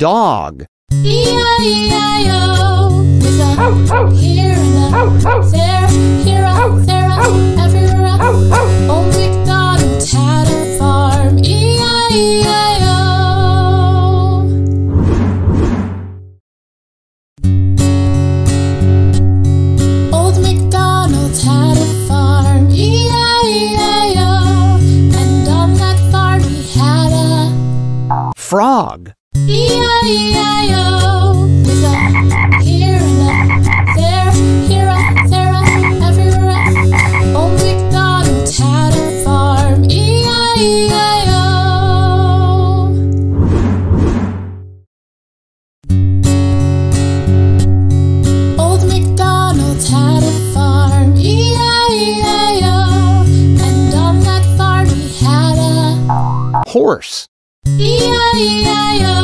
dog. E-I-E-I-O. There's a here and a there, here a there, everywhere. Old MacDonald had a farm. E-I-E-I-O. Old MacDonald had a farm. E-I-E-I-O. And on that farm he had a Frog. E-I-E-I-O. There's a here and a there, here a there, everywhere. Old MacDonald had a farm. E-I-E-I-O. Old MacDonald had a farm. E-I-E-I-O. And on that farm he had a Horse. E-I-E-I-O.